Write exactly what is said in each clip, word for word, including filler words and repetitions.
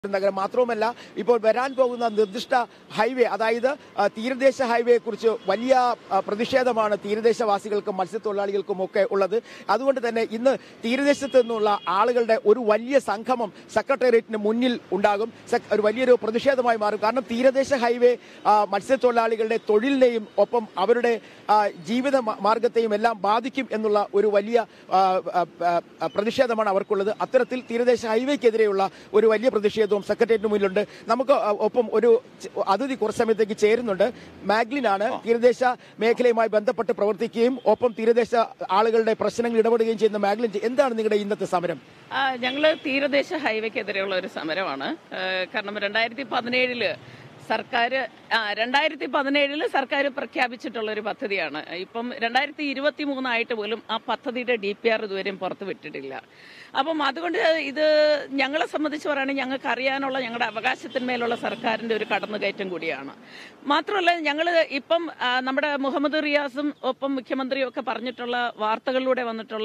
നഗരം മാത്രവുമല്ല ഇപ്പോൾ വരാൻ പോകുന്ന നിർദ്ദിഷ്ട ഹൈവേ അതായത് തീരദേശ ഹൈവേയെ കുറിച്ച് വലിയ പ്രതിഷേധമാണ് തീരദേശവാസികൾക്കും മത്സ്യത്തൊഴിലാളികൾക്കും ഒക്കെ ഉള്ളത്. അതുകൊണ്ട് തന്നെ ഇന്ന് തീരദേശത്ത് നിന്നുള്ള ആളുകളുടെ ഒരു വലിയ സംഗമം സെക്രട്ടേറിയറ്റിന് മുന്നിൽ ഉണ്ടാകും. ഒരു വലിയൊരു പ്രതിഷേധമായി മാറും. കാരണം തീരദേശ ഹൈവേ മത്സ്യത്തൊഴിലാളികളുടെ തൊഴിലിനെയും ഒപ്പം അവരുടെ ജീവിത മാർഗത്തെയും എല്ലാം ബാധിക്കും എന്നുള്ള ഒരു വലിയ പ്രതിഷേധമാണ് അവർക്കുള്ളത്. അത്തരത്തിൽ തീരദേശ ഹൈവേക്കെതിരെയുള്ള ഒരു വലിയ പ്രതിഷേധം സെക്രട്ടേറിയറ്റിന് മുന്നിലുണ്ട്. നമുക്ക് ഒപ്പം ഒരു അതിഥി കുറച്ച് സമയത്തേക്ക് ചേരുന്നുണ്ട്. മാഗ്ലിനാണ് തീരദേശ മേഖലയുമായി ബന്ധപ്പെട്ട് പ്രവർത്തിക്കുകയും ഒപ്പം തീരദേശ ആളുകളുടെ പ്രശ്നങ്ങൾ ഇടപെടുകയും ചെയ്യുന്ന മാഗ്ലിൻ, എന്താണ് നിങ്ങളുടെ ഇന്നത്തെ സമരം? ഞങ്ങള് തീരദേശ ഹൈവേക്കെതിരെയുള്ള ഒരു സമരമാണ്. കാരണം രണ്ടായിരത്തി പതിനേഴില് സർക്കാർ രണ്ടായിരത്തി പതിനേഴില് സർക്കാർ പ്രഖ്യാപിച്ചിട്ടുള്ള ഒരു പദ്ധതിയാണ്. ഇപ്പം രണ്ടായിരത്തി ഇരുപത്തി മൂന്നായിട്ട് പോലും ആ പദ്ധതിയുടെ ഡി പി ആർ ഇതുവരെയും പുറത്തു വിട്ടിട്ടില്ല. അപ്പം അതുകൊണ്ട് ഇത് ഞങ്ങളെ സംബന്ധിച്ച് പറയുകയാണെങ്കിൽ ഞങ്ങൾക്ക് അറിയാനുള്ള ഞങ്ങളുടെ അവകാശത്തിന്മേലുള്ള സർക്കാരിന്റെ ഒരു കടന്നുകയറ്റം കൂടിയാണ്. മാത്രമല്ല ഞങ്ങൾ ഇപ്പം നമ്മുടെ മുഹമ്മദ് റിയാസും ഒപ്പം മുഖ്യമന്ത്രിയും ഒക്കെ പറഞ്ഞിട്ടുള്ള വാർത്തകളിലൂടെ വന്നിട്ടുള്ള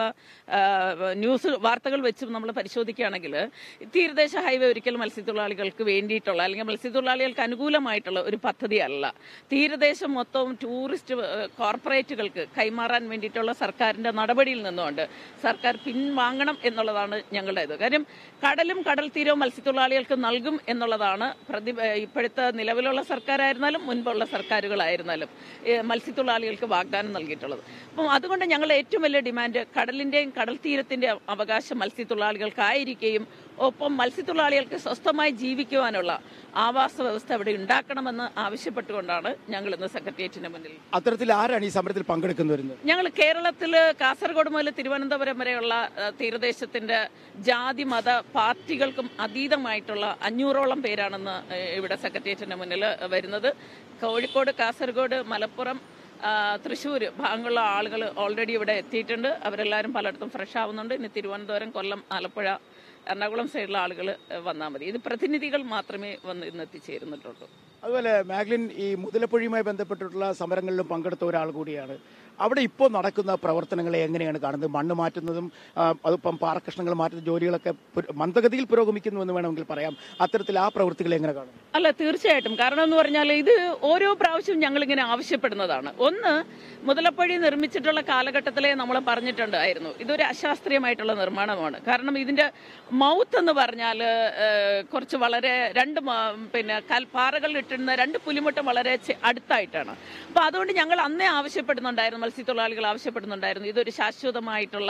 ന്യൂസ് വാർത്തകൾ വെച്ച് നമ്മൾ പരിശോധിക്കുകയാണെങ്കിൽ തീരദേശ ഹൈവേ ഒരിക്കലും മത്സ്യത്തൊഴിലാളികൾക്ക് വേണ്ടിയിട്ടുള്ള അല്ലെങ്കിൽ മത്സ്യത്തൊഴിലാളികൾക്ക് അനുകൂലമായിട്ടുള്ള ഒരു പദ്ധതിയല്ല. തീരദേശം മൊത്തവും ടൂറിസ്റ്റ് കോർപ്പറേറ്റുകൾക്ക് കൈമാറാൻ വേണ്ടിയിട്ടുള്ള സർക്കാരിന്റെ നടപടിയിൽ നിന്നുകൊണ്ട് സർക്കാർ പിൻവാങ്ങണം എന്നുള്ളതാണ് ഞങ്ങളുടെ ഇത്. കാര്യം കടലും കടൽ തീരവും മത്സ്യത്തൊഴിലാളികൾക്ക് നൽകും എന്നുള്ളതാണ് പ്രതി ഇപ്പോഴത്തെ നിലവിലുള്ള സർക്കാരായിരുന്നാലും മുൻപുള്ള സർക്കാരുകളായിരുന്നാലും മത്സ്യത്തൊഴിലാളികൾക്ക് വാഗ്ദാനം നൽകിയിട്ടുള്ളത്. അപ്പം അതുകൊണ്ട് ഞങ്ങളുടെ ഏറ്റവും വലിയ ഡിമാൻഡ് കടലിന്റെയും കടൽ തീരത്തിന്റെയും അവകാശം മത്സ്യത്തൊഴിലാളികൾക്കായിരിക്കുകയും ഒപ്പം മത്സ്യത്തൊഴിലാളികൾക്ക് സ്വസ്ഥമായി ജീവിക്കുവാനുള്ള ആവാസ വ്യവസ്ഥ ഇവിടെ ഉണ്ടാക്കണമെന്ന് ആവശ്യപ്പെട്ടുകൊണ്ടാണ് ഞങ്ങൾ ഇന്ന് സെക്രട്ടേറിയറ്റിന് മുന്നിൽ. അത്തരത്തിൽ ആരാണ് ഈ സമരത്തിൽ പങ്കെടുക്കുന്നത്? ഞങ്ങൾ കേരളത്തിൽ കാസർഗോഡ് മുതൽ തിരുവനന്തപുരം വരെയുള്ള തീരദേശത്തിന്റെ ജാതി മത പാർട്ടികൾക്കും അതീതമായിട്ടുള്ള അഞ്ഞൂറോളം പേരാണെന്ന് ഇവിടെ സെക്രട്ടേറിയറ്റിന് മുന്നിൽ വരുന്നത്. കോഴിക്കോട്, കാസർഗോഡ്, മലപ്പുറം, തൃശ്ശൂർ ഭാഗങ്ങളുള്ള ആളുകൾ ഓൾറെഡി ഇവിടെ എത്തിയിട്ടുണ്ട്. അവരെല്ലാവരും പലയിടത്തും ഫ്രഷ് ആവുന്നുണ്ട്. ഇനി തിരുവനന്തപുരം, കൊല്ലം, ആലപ്പുഴ, എറണാകുളം സൈഡിലുള്ള ആളുകൾ വന്നാൽ മതി. ഇത് പ്രതിനിധികൾ മാത്രമേ വന്ന് ഇന്ന് എത്തിച്ചേരുന്നിട്ടുള്ളൂ. അതുപോലെ മാഗ്ലിൻ ഈ മുതലപ്പൊഴിയുമായി ബന്ധപ്പെട്ടിട്ടുള്ള സമരങ്ങളിലും പങ്കെടുത്ത ഒരാൾ കൂടിയാണ്. അവിടെ ഇപ്പോൾ നടക്കുന്ന പ്രവർത്തനങ്ങളെ എങ്ങനെയാണ് കാണുന്നത്? മണ്ണ് മാറ്റുന്നതും അതിപ്പം പാറക്കഷ്ണങ്ങൾ മാറ്റുന്ന ജോലികളൊക്കെ മന്ദഗതിയിൽ പുരോഗമിക്കുന്നു എന്ന് വേണമെങ്കിൽ പറയാം. അത്തരത്തിൽ ആ പ്രവൃത്തികൾ എങ്ങനെ കാണുന്നു? അല്ല, തീർച്ചയായിട്ടും. കാരണം എന്ന് പറഞ്ഞാൽ ഇത് ഓരോ പ്രാവശ്യവും ഞങ്ങളിങ്ങനെ ആവശ്യപ്പെടുന്നതാണ്. ഒന്ന്, മുതലപ്പൊഴി നിർമ്മിച്ചിട്ടുള്ള കാലഘട്ടത്തിലെ നമ്മൾ പറഞ്ഞിട്ടുണ്ടായിരുന്നു ഇതൊരു അശാസ്ത്രീയമായിട്ടുള്ള നിർമ്മാണമാണ്. കാരണം ഇതിന്റെ മൗത്ത് എന്ന് പറഞ്ഞാൽ കുറച്ച് വളരെ രണ്ട് പിന്നെ കൽപ്പാറകൾ ഇട്ടിരുന്ന രണ്ട് പുലിമുട്ടം വളരെ അടുത്തായിട്ടാണ്. അപ്പൊ അതുകൊണ്ട് ഞങ്ങൾ അന്നേ ആവശ്യപ്പെടുന്നുണ്ടായിരുന്നു, മത്സ്യത്തൊഴിലാളികൾ ആവശ്യപ്പെടുന്നുണ്ടായിരുന്നു ഇതൊരു ശാശ്വതമായിട്ടുള്ള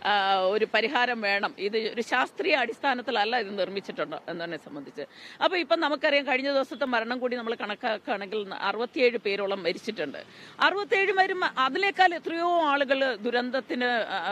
ഒരു പരിഹാരം വേണം. ഇത് ഒരു ശാസ്ത്രീയ അടിസ്ഥാനത്തിലല്ല ഇത് നിർമ്മിച്ചിട്ടുണ്ട് എന്നതിനെ സംബന്ധിച്ച്. അപ്പൊ ഇപ്പം നമുക്കറിയാം കഴിഞ്ഞ ദിവസത്തെ മരണം കൂടി നമ്മൾ കണക്കാക്കുകയാണെങ്കിൽ അറുപത്തിയേഴ് പേരോളം മരിച്ചിട്ടുണ്ട്. അറുപത്തിയേഴ് പേരും അതിനേക്കാൾ എത്രയോ ആളുകൾ ദുരന്തത്തിന്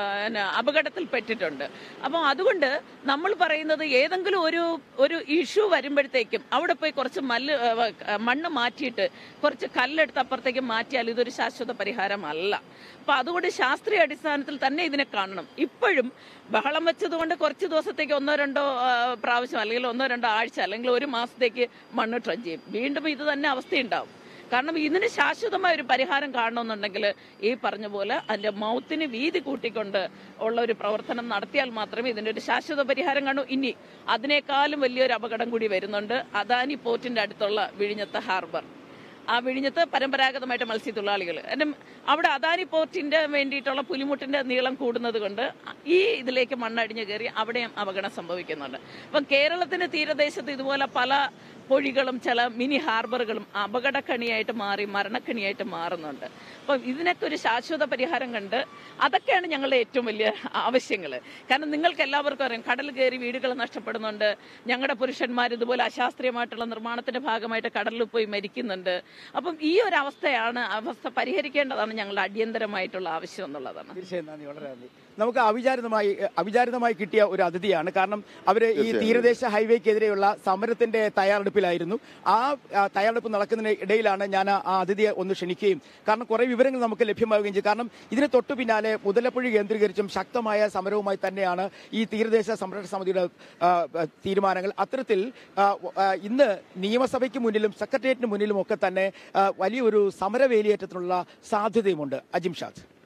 അപകടത്തിൽപ്പെട്ടിട്ടുണ്ട്. അപ്പം അതുകൊണ്ട് നമ്മൾ പറയുന്നത് ഏതെങ്കിലും ഒരു ഒരു ഇഷ്യൂ വരുമ്പോഴത്തേക്കും അവിടെ പോയി കുറച്ച് മല്ല് മണ്ണ് മാറ്റിയിട്ട് കുറച്ച് കല്ലെടുത്ത് അപ്പുറത്തേക്ക് മാറ്റിയാൽ ഇതൊരു ശാശ്വത പരിഹാരമല്ല. അപ്പൊ അതുകൊണ്ട് ശാസ്ത്രീയ അടിസ്ഥാനത്തിൽ തന്നെ ഇതിനെ കാണണം. ഇപ്പോഴും ബഹളം വെച്ചതുകൊണ്ട് കുറച്ച് ദിവസത്തേക്ക് ഒന്നോ രണ്ടോ പ്രാവശ്യം അല്ലെങ്കിൽ ഒന്നോ രണ്ടോ ആഴ്ച അല്ലെങ്കിൽ ഒരു മാസത്തേക്ക് മണ്ണ് ട്രഞ്ച് ചെയ്യും. വീണ്ടും ഇത് തന്നെ അവസ്ഥയുണ്ടാവും. കാരണം ഇതിന് ശാശ്വതമായ ഒരു പരിഹാരം കാണണമെന്നുണ്ടെങ്കിൽ ഈ പറഞ്ഞ പോലെ അതിന്റെ മൗത്തിന് വീതി കൂട്ടിക്കൊണ്ട് ഉള്ള ഒരു പ്രവർത്തനം നടത്തിയാൽ മാത്രമേ ഇതിന്റെ ഒരു ശാശ്വത പരിഹാരം കാണൂ. ഇനി അതിനേക്കാളും വലിയൊരു അപകടം കൂടി വരുന്നുണ്ട്. അദാനി പോർട്ടിന്റെ അടുത്തുള്ള വിഴിഞ്ഞത്തെ ഹാർബർ. ആ വിഴിഞ്ഞത്ത് പരമ്പരാഗതമായിട്ട് മത്സ്യത്തൊഴിലാളികൾ അവിടെ അദാനി പോർട്ടിന്റെ വേണ്ടിയിട്ടുള്ള പുലിമുട്ടിന്റെ നീളം കൂടുന്നത് കൊണ്ട് ഈ ഇതിലേക്ക് മണ്ണടിഞ്ഞു കയറി അവിടെയും അപകടം സംഭവിക്കുന്നുണ്ട്. അപ്പം കേരളത്തിന്റെ തീരദേശത്ത് ഇതുപോലെ പല പൊഴികളും ചില മിനി ഹാർബറുകളും അപകടക്കണിയായിട്ട് മാറി മരണക്കണിയായിട്ട് മാറുന്നുണ്ട്. അപ്പം ഇതിനൊക്കെ ഒരു ശാശ്വത പരിഹാരം കണ്ട് അതൊക്കെയാണ് ഞങ്ങളുടെ ഏറ്റവും വലിയ ആവശ്യങ്ങൾ. കാരണം നിങ്ങൾക്ക് എല്ലാവർക്കും അറിയാം കടൽ കയറി വീടുകൾ നഷ്ടപ്പെടുന്നുണ്ട്. ഞങ്ങളുടെ പുരുഷന്മാർ ഇതുപോലെ അശാസ്ത്രീയമായിട്ടുള്ള നിർമ്മാണത്തിന്റെ ഭാഗമായിട്ട് കടലിൽ പോയി മരിക്കുന്നുണ്ട്. അപ്പം ഈ ഒരു അവസ്ഥയാണ് അവസ്ഥ പരിഹരിക്കേണ്ടതാണ് ഞങ്ങളുടെ അടിയന്തരമായിട്ടുള്ള ആവശ്യം എന്നുള്ളതാണ്. തീർച്ചയായും നന്ദി, വളരെ നന്ദി. നമുക്ക് അവിചാരിതമായി അവിചാരിതമായി കിട്ടിയ ഒരു അതിഥിയാണ്. കാരണം അവർ ഈ തീരദേശ ഹൈവേക്കെതിരെയുള്ള സമരത്തിന്റെ തയ്യാറെടുപ്പിലായിരുന്നു. ആ തയ്യാറെടുപ്പ് നടക്കുന്നതിന് ഇടയിലാണ് ഞാൻ ആ അതിഥിയെ ഒന്ന് ക്ഷണിക്കുകയും കാരണം കുറെ വിവരങ്ങൾ നമുക്ക് ലഭ്യമാവുകയും ചെയ്യും. കാരണം ഇതിന് തൊട്ടു പിന്നാലെ മുതലപ്പൊഴി കേന്ദ്രീകരിച്ചും ശക്തമായ സമരവുമായി തന്നെയാണ് ഈ തീരദേശ സംരക്ഷണ സമിതിയുടെ തീരുമാനങ്ങൾ. അത്തരത്തിൽ ഇന്ന് നിയമസഭയ്ക്ക് മുന്നിലും സെക്രട്ടേറിയറ്റിന് മുന്നിലും ഒക്കെ തന്നെ വലിയൊരു സമരവേലിയേറ്റത്തിനുള്ള സാധ്യതയുമുണ്ട്. അജിംഷാദ്.